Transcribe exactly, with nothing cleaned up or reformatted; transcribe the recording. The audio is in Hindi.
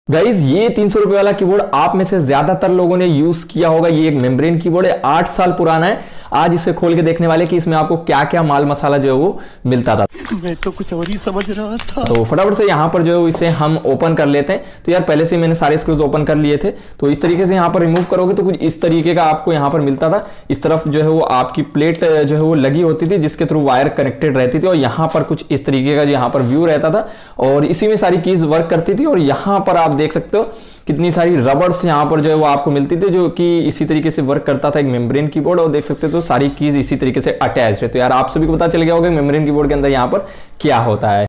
गाइज ये तीन सौ रुपए वाला कीबोर्ड आप में से ज्यादातर लोगों ने यूज किया होगा। ये एक मेम्ब्रेन कीबोर्ड है, आठ साल पुराना है। आज इसे खोल के देखने वाले कि इसमें आपको क्या क्या माल मसाला जो है वो मिलता था। मैं तो कुछ और ही समझ रहा था। तो फटाफट से यहाँ पर जो है इसे हम ओपन कर लेते हैं। तो यार पहले से मैंने सारे स्क्रूज ओपन कर लिए थे। तो इस तरीके से यहाँ पर रिमूव करोगे तो कुछ इस तरीके का आपको यहाँ पर मिलता था। इस तरफ जो है वो आपकी प्लेट जो है वो लगी होती थी जिसके थ्रू वायर कनेक्टेड रहती थी और यहाँ पर कुछ इस तरीके का यहाँ पर व्यू रहता था और इसी में सारी कीज वर्क करती थी। और यहाँ पर आप देख सकते हो कितनी सारी रबर्स यहाँ पर जो है वो आपको मिलती थी जो कि इसी तरीके से वर्क करता था एक मेम्ब्रेन कीबोर्ड। और देख सकते हो तो सारी कीज इसी तरीके से अटैच्ड है। तो यार आप सभी को पता चल गया होगा मेम्ब्रेन कीबोर्ड के अंदर यहाँ पर क्या होता है।